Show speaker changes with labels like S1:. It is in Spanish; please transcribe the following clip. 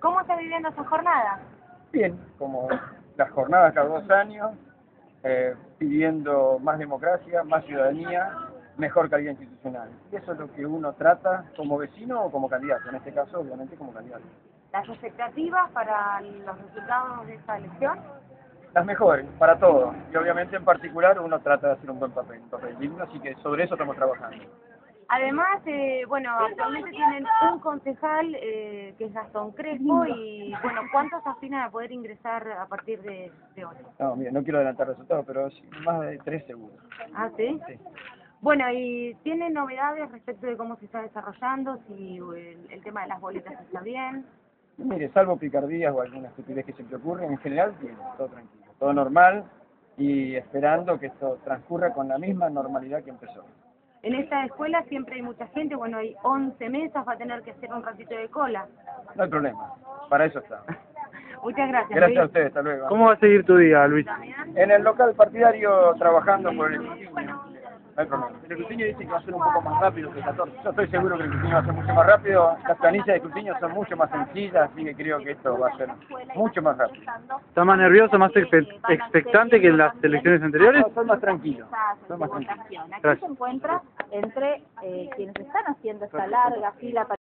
S1: ¿Cómo está viviendo su jornada?
S2: Bien, como las jornadas cada 2 años, pidiendo más democracia, más ciudadanía, mejor calidad institucional. Y eso es lo que uno trata como vecino o como candidato, en este caso obviamente como candidato.
S1: ¿Las expectativas para los resultados de esta elección?
S2: Las mejores, para todos. Y obviamente en particular uno trata de hacer un buen papel, un papel digno, así que sobre eso estamos trabajando.
S1: Además, bueno, actualmente tienen un concejal que es Gastón Crespo y, bueno, ¿cuántos aspiran a poder ingresar a partir de hoy?
S2: No, mira, no quiero adelantar resultados, pero sí, más de 3 seguros.
S1: ¿Ah, sí?
S2: Sí.
S1: Bueno, ¿y tiene novedades respecto de cómo se está desarrollando? Si el tema de las boletas está bien.
S2: Mire, salvo picardías o alguna estupidez que siempre ocurre, en general bien, todo tranquilo, todo normal y esperando que esto transcurra con la misma normalidad que empezó.
S1: En esta escuela siempre hay mucha gente, bueno, hay 11 mesas, va a tener que hacer un ratito de cola.
S2: No hay problema, para eso está.
S1: Muchas gracias.
S2: Gracias
S1: Luis.
S2: a ustedes, hasta luego.
S3: ¿Cómo va a seguir tu día, Luis?
S2: En el local partidario trabajando por el escrutinio. No hay problema. El escrutinio dice que va a ser un poco más rápido que el 14. Yo estoy seguro que el escrutinio va a ser mucho más rápido. Las planillas de escrutinio son mucho más sencillas, así que creo que esto va a ser mucho más rápido.
S3: ¿Está más nervioso, más expectante que en las elecciones anteriores?
S2: No, soy más tranquilo. Soy más tranquilo.
S1: Aquí
S3: Gracias.
S1: se encuentra entre quienes están haciendo esta larga fila para